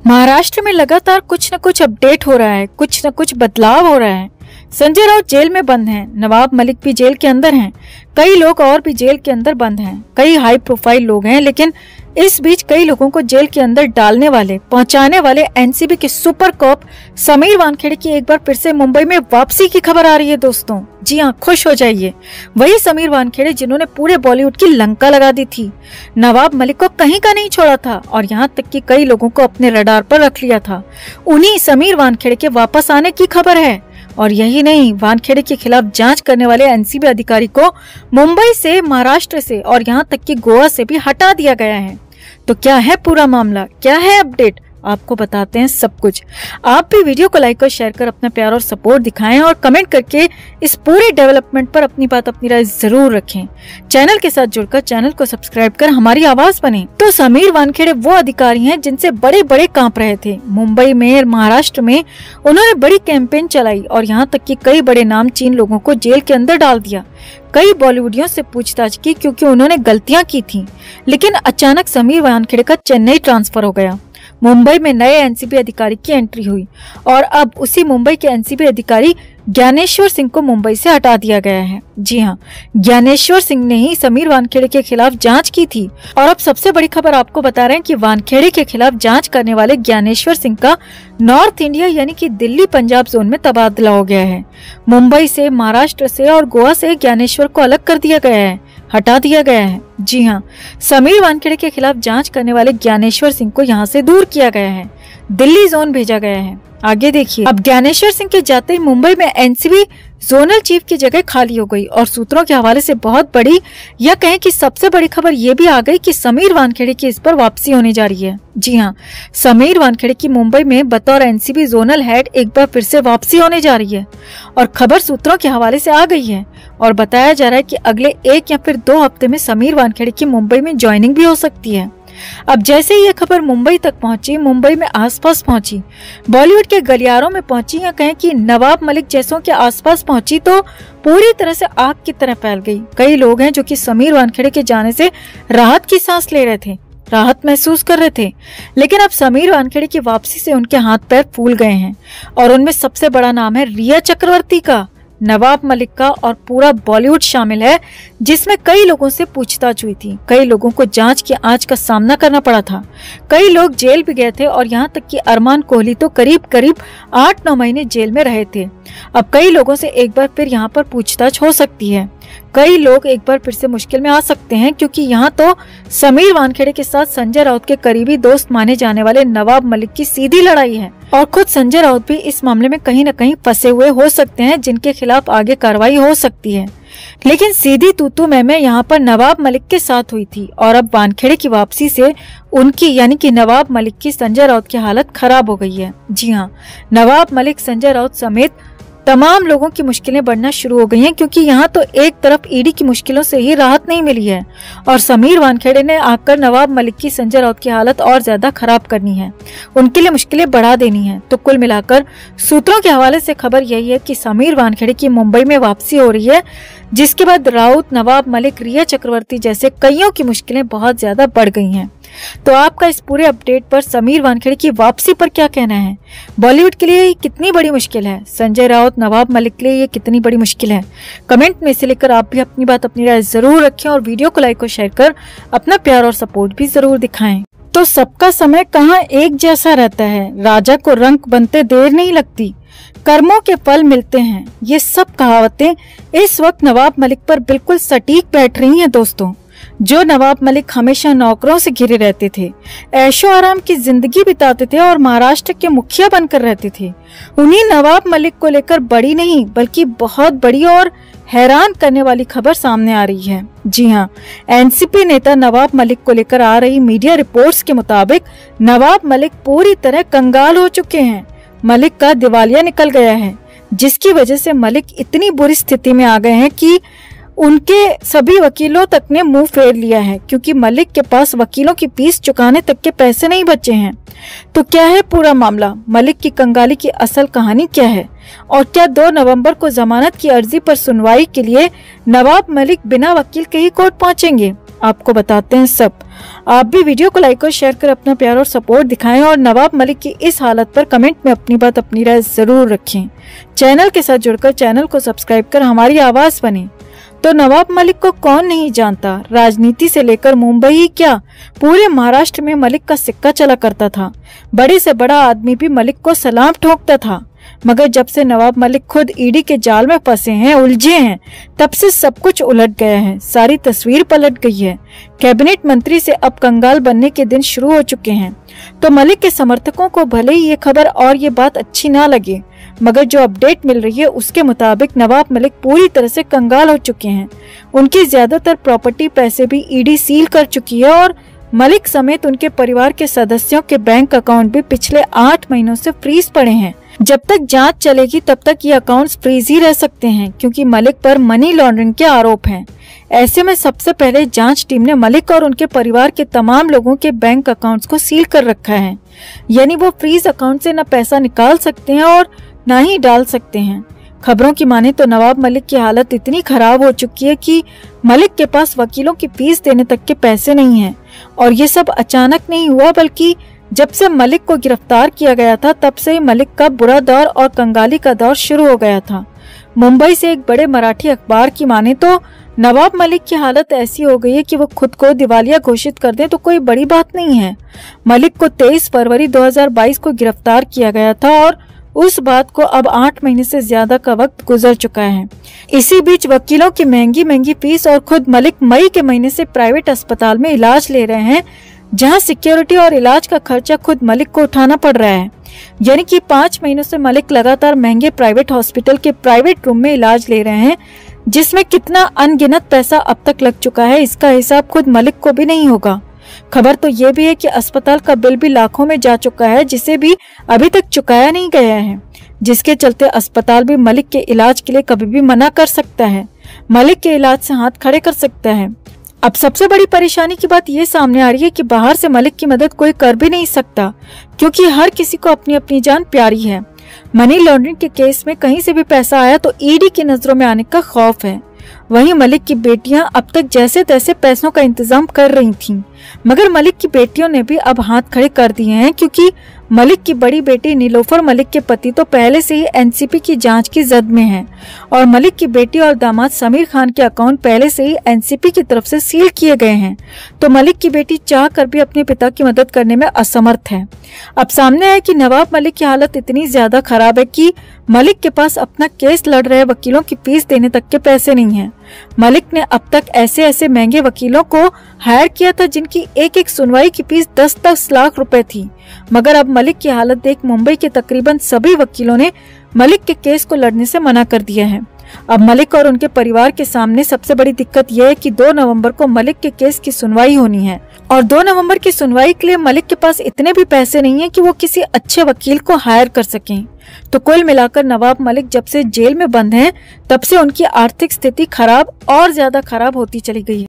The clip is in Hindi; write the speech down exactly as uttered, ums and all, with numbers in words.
महाराष्ट्र में लगातार कुछ न कुछ अपडेट हो रहा है, कुछ न कुछ बदलाव हो रहा है। संजय राउत जेल में बंद हैं, नवाब मलिक भी जेल के अंदर हैं, कई लोग और भी जेल के अंदर बंद हैं, कई हाई प्रोफाइल लोग हैं। लेकिन इस बीच कई लोगों को जेल के अंदर डालने वाले, पहुंचाने वाले एनसीबी के सुपर कॉप समीर वानखेड़े की एक बार फिर से मुंबई में वापसी की खबर आ रही है दोस्तों। जी हाँ, खुश हो जाइए। वही समीर वानखेड़े जिन्होंने पूरे बॉलीवुड की लंका लगा दी थी, नवाब मलिक को कहीं का नहीं छोड़ा था और यहाँ तक कि कई लोगों को अपने रडार पर रख लिया था, उन्हीं समीर वानखेड़े के वापस आने की खबर है। और यही नहीं, वानखेड़े के खिलाफ जांच करने वाले एनसीबी अधिकारी को मुंबई से, महाराष्ट्र से और यहाँ तक कि गोवा से भी हटा दिया गया है। तो क्या है पूरा मामला, क्या है अपडेट, आपको बताते हैं सब कुछ। आप भी वीडियो को लाइक और शेयर कर अपना प्यार और सपोर्ट दिखाएं और कमेंट करके इस पूरे डेवलपमेंट पर अपनी बात, अपनी राय जरूर रखें। चैनल के साथ जुड़कर चैनल को सब्सक्राइब कर हमारी आवाज बने। तो समीर वानखेड़े वो अधिकारी हैं जिनसे बड़े बड़े कांप रहे थे। मुंबई में, महाराष्ट्र में उन्होंने बड़ी कैंपेन चलाई और यहाँ तक कि कई बड़े नामचीन लोगों को जेल के अंदर डाल दिया। कई बॉलीवुडियों से पूछताछ की क्योंकि उन्होंने गलतियां की थी। लेकिन अचानक समीर वानखेड़े का चेन्नई ट्रांसफर हो गया। मुंबई में नए एनसीबी अधिकारी की एंट्री हुई और अब उसी मुंबई के एनसीबी अधिकारी ज्ञानेश्वर सिंह को मुंबई से हटा दिया गया है। जी हाँ, ज्ञानेश्वर सिंह ने ही समीर वानखेड़े के खिलाफ जांच की थी और अब सबसे बड़ी खबर आपको बता रहे हैं कि वानखेड़े के खिलाफ जांच करने वाले ज्ञानेश्वर सिंह का नॉर्थ इंडिया यानी कि दिल्ली पंजाब जोन में तबादला हो गया है। मुंबई से, महाराष्ट्र से और गोवा से ज्ञानेश्वर को अलग कर दिया गया है, हटा दिया गया है। जी हाँ, समीर वानखेड़े के खिलाफ जांच करने वाले ज्ञानेश्वर सिंह को यहाँ से दूर किया गया है, दिल्ली जोन भेजा गया है। आगे देखिए, अब ज्ञानेश्वर सिंह के जाते ही मुंबई में एनसीबी जोनल चीफ की जगह खाली हो गई और सूत्रों के हवाले से बहुत बड़ी, या कहें कि सबसे बड़ी खबर ये भी आ गई कि समीर वानखेड़े की इस पर वापसी होने जा रही है। जी हाँ, समीर वानखेड़े की मुंबई में बतौर एनसीबी जोनल हेड एक बार फिर से वापसी होने जा रही है और खबर सूत्रों के हवाले से आ गई है और बताया जा रहा है कि अगले एक या फिर दो हफ्ते में समीर वानखेड़े की मुंबई में ज्वाइनिंग भी हो सकती है। अब जैसे ही ये खबर मुंबई तक पहुंची, मुंबई में आसपास पहुंची, बॉलीवुड के गलियारों में पहुंची, या कहें कि नवाब मलिक जैसों के आसपास पहुंची, तो पूरी तरह से आग की तरह फैल गई। कई लोग हैं जो कि समीर वानखेड़े के जाने से राहत की सांस ले रहे थे, राहत महसूस कर रहे थे। लेकिन अब समीर वानखेड़े की वापसी से उनके हाथ पैर फूल गए हैं और उनमें सबसे बड़ा नाम है रिया चक्रवर्ती का, नवाब मलिक का और पूरा बॉलीवुड शामिल है, जिसमें कई लोगों से पूछताछ हुई थी। कई लोगों को जांच की आंच का सामना करना पड़ा था, कई लोग जेल भी गए थे और यहाँ तक कि अरमान कोहली तो करीब करीब आठ नौ महीने जेल में रहे थे। अब कई लोगों से एक बार फिर यहाँ पर पूछताछ हो सकती है, कई लोग एक बार फिर से मुश्किल में आ सकते हैं, क्योंकि यहाँ तो समीर वानखेड़े के साथ संजय राउत के करीबी दोस्त माने जाने वाले नवाब मलिक की सीधी लड़ाई है और खुद संजय राउत भी इस मामले में कहीं न कहीं फंसे हुए हो सकते हैं, जिनके खिलाफ आगे कार्रवाई हो सकती है। लेकिन सीधी तूतू मैमे यहाँ पर नवाब मलिक के साथ हुई थी और अब वानखेड़े की वापसी से उनकी यानी कि नवाब मलिक की संजय राउत की हालत खराब हो गई है। जी हाँ, नवाब मलिक, संजय राउत समेत तमाम लोगों की मुश्किलें बढ़ना शुरू हो गई हैं, क्योंकि यहाँ तो एक तरफ ईडी की मुश्किलों से ही राहत नहीं मिली है और समीर वानखेड़े ने आकर नवाब मलिक की, संजय राउत की हालत और ज्यादा खराब करनी है, उनके लिए मुश्किलें बढ़ा देनी है। तो कुल मिलाकर सूत्रों के हवाले से खबर यही है कि समीर वानखेड़े की मुंबई में वापसी हो रही है, जिसके बाद राउत, नवाब मलिक, रिया चक्रवर्ती जैसे कईयों की मुश्किलें बहुत ज्यादा बढ़ गई हैं। तो आपका इस पूरे अपडेट पर समीर वानखेड़े की वापसी पर क्या कहना है? बॉलीवुड के लिए ये कितनी बड़ी मुश्किल है? संजय राउत, नवाब मलिक के लिए ये कितनी बड़ी मुश्किल है? कमेंट में से लेकर आप भी अपनी बात, अपनी राय जरूर रखें और वीडियो को लाइक और शेयर कर अपना प्यार और सपोर्ट भी जरूर दिखाएं। तो सबका समय कहाँ एक जैसा रहता है, राजा को रंक बनते देर नहीं लगती, कर्मों के फल मिलते हैं, ये सब कहावतें इस वक्त नवाब मलिक पर बिल्कुल सटीक बैठ रही हैं दोस्तों। जो नवाब मलिक हमेशा नौकरों से घिरे रहते थे, ऐशो आराम की जिंदगी बिताते थे और महाराष्ट्र के मुखिया बनकर रहते थे, उन्हीं नवाब मलिक को लेकर बड़ी नहीं बल्कि बहुत बड़ी और हैरान करने वाली खबर सामने आ रही है। जी हाँ, एनसीपी नेता नवाब मलिक को लेकर आ रही मीडिया रिपोर्ट्स के मुताबिक नवाब मलिक पूरी तरह कंगाल हो चुके हैं। मलिक का दिवालिया निकल गया है, जिसकी वजह से मलिक इतनी बुरी स्थिति में आ गए हैं कि उनके सभी वकीलों तक ने मुंह फेर लिया है, क्योंकि मलिक के पास वकीलों की फीस चुकाने तक के पैसे नहीं बचे हैं। तो क्या है पूरा मामला? मलिक की कंगाली की असल कहानी क्या है? और क्या दो नवंबर को जमानत की अर्जी पर सुनवाई के लिए नवाब मलिक बिना वकील के ही कोर्ट पहुंचेंगे? आपको बताते हैं सब। आप भी वीडियो को लाइक और शेयर कर अपना प्यार और सपोर्ट दिखाएं और नवाब मलिक की इस हालत पर कमेंट में अपनी बात अपनी राय जरूर रखें। चैनल के साथ जुड़कर चैनल को सब्सक्राइब कर हमारी आवाज बने। तो नवाब मलिक को कौन नहीं जानता, राजनीति से लेकर मुंबई ही क्या पूरे महाराष्ट्र में मलिक का सिक्का चला करता था। बड़े से बड़ा आदमी भी मलिक को सलाम ठोकता था। मगर जब से नवाब मलिक खुद ईडी के जाल में फंसे हैं, उलझे हैं, तब से सब कुछ उलट गया है। सारी तस्वीर पलट गई है। कैबिनेट मंत्री से अब कंगाल बनने के दिन शुरू हो चुके हैं। तो मलिक के समर्थकों को भले ही ये खबर और ये बात अच्छी ना लगे, मगर जो अपडेट मिल रही है उसके मुताबिक नवाब मलिक पूरी तरह से कंगाल हो चुके हैं। उनकी ज्यादातर प्रॉपर्टी पैसे भी ईडी सील कर चुकी है और मलिक समेत उनके परिवार के सदस्यों के बैंक अकाउंट भी पिछले आठ महीनों से फ्रीज पड़े हैं। जब तक जांच चलेगी तब तक ये अकाउंट्स फ्रीज ही रह सकते हैं, क्योंकि मलिक पर मनी लॉन्ड्रिंग के आरोप हैं। ऐसे में सबसे पहले जांच टीम ने मलिक और उनके परिवार के तमाम लोगों के बैंक अकाउंट्स को सील कर रखा है। यानी वो फ्रीज अकाउंट से न पैसा निकाल सकते हैं और न ही डाल सकते हैं। खबरों की माने तो नवाब मलिक की हालत इतनी खराब हो चुकी है कि मलिक के पास वकीलों की फीस देने तक के पैसे नहीं हैं। और ये सब अचानक नहीं हुआ, बल्कि जब से मलिक को गिरफ्तार किया गया था तब से ही मलिक का बुरा दौर और कंगाली का दौर शुरू हो गया था। मुंबई से एक बड़े मराठी अखबार की माने तो नवाब मलिक की हालत ऐसी हो गई है कि वो खुद को दिवालिया घोषित कर दें तो कोई बड़ी बात नहीं है। मलिक को तेईस फरवरी दो हज़ार बाईस को गिरफ्तार किया गया था और उस बात को अब आठ महीने से ज्यादा का वक्त गुजर चुका है। इसी बीच वकीलों की महंगी महंगी फीस और खुद मलिक मई के महीने से प्राइवेट अस्पताल में इलाज ले रहे हैं, जहां सिक्योरिटी और इलाज का खर्चा खुद मलिक को उठाना पड़ रहा है। यानी कि पाँच महीनों से मलिक लगातार महंगे प्राइवेट हॉस्पिटल के प्राइवेट रूम में इलाज ले रहे हैं, जिसमें कितना अनगिनत पैसा अब तक लग चुका है इसका हिसाब खुद मलिक को भी नहीं होगा। खबर तो ये भी है कि अस्पताल का बिल भी लाखों में जा चुका है, जिसे भी अभी तक चुकाया नहीं गया है, जिसके चलते अस्पताल भी मलिक के इलाज के लिए कभी भी मना कर सकता है, मलिक के इलाज से हाथ खड़े कर सकता है। अब सबसे बड़ी परेशानी की बात ये सामने आ रही है कि बाहर से मलिक की मदद कोई कर भी नहीं सकता, क्योंकि हर किसी को अपनी अपनी जान प्यारी है। मनी लॉन्ड्रिंग के केस में कहीं से भी पैसा आया तो ईडी की नजरों में आने का खौफ है। वहीं मलिक की बेटियां अब तक जैसे तैसे पैसों का इंतजाम कर रही थीं, मगर मलिक की बेटियों ने भी अब हाथ खड़े कर दिए हैं, क्योंकि मलिक की बड़ी बेटी नीलोफर मलिक के पति तो पहले से ही एनसीपी की जांच की जद में है और मलिक की बेटी और दामाद समीर खान के अकाउंट पहले से ही एनसीपी की तरफ से सील किए गए हैं। तो मलिक की बेटी चाह कर भी अपने पिता की मदद करने में असमर्थ है। अब सामने है कि नवाब मलिक की हालत इतनी ज्यादा खराब है कि मलिक के पास अपना केस लड़ रहे वकीलों की फीस देने तक के पैसे नहीं हैं। मलिक ने अब तक ऐसे ऐसे महंगे वकीलों को हायर किया था जिनकी एक एक सुनवाई की फीस दस दस लाख रुपए थी, मगर अब मलिक की हालत देख मुंबई के तकरीबन सभी वकीलों ने मलिक के केस को लड़ने से मना कर दिया है। अब मलिक और उनके परिवार के सामने सबसे बड़ी दिक्कत यह है कि दो नवंबर को मलिक के केस की सुनवाई होनी है और दो नवंबर की सुनवाई के लिए मलिक के पास इतने भी पैसे नहीं है कि वो किसी अच्छे वकील को हायर कर सकें। तो कुल मिलाकर नवाब मलिक जब से जेल में बंद हैं, तब से उनकी आर्थिक स्थिति खराब और ज्यादा खराब होती चली गई है।